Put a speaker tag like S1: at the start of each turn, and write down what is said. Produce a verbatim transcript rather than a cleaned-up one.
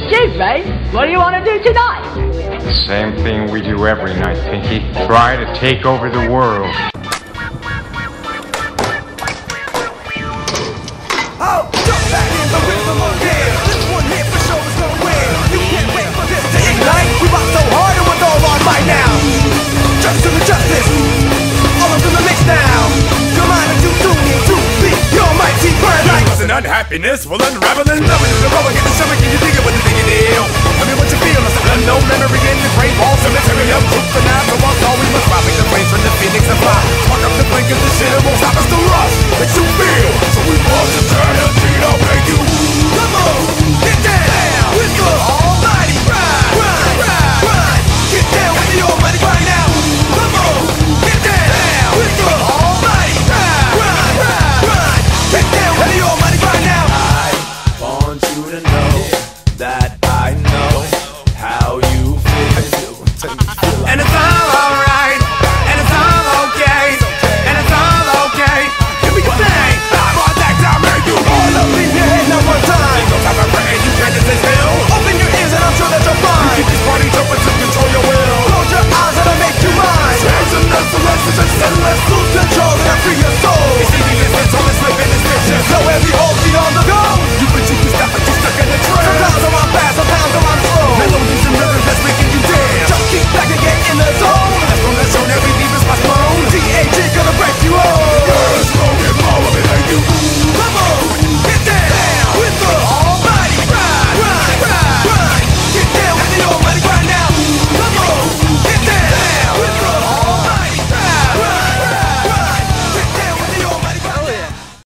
S1: Excuse me, what do you want to do tonight?
S2: Same thing we do every night, Pinky. Try to take over the world.
S3: Oh, jump back in the rhythm again. This one here for sure is gonna win. You can't wait for this to ignite. We rock so hard and we're all on right now. Justice to the justice. All up in the mix now. Your mind is too tuned to beat your mighty burn like
S4: and unhappiness will unravel and love it. The rubber hit the stomach and you dig it with the digging deal. I mean, what you feel is an unknown memory in the great wall cemetery of truth. And after all, all we must robbing the flames from the phoenix and fly. Spark up the blink of the shit, it won't stop us the rush that you feel. So we must turn and beat up and you.
S3: Come on, get down with the almighty ride, ride, ride, ride. Get down with the almighty right now. Come on, get down with the almighty ride, ride, ride, ride. Get down with the almighty right now.
S4: I want you to know that I know how you feel.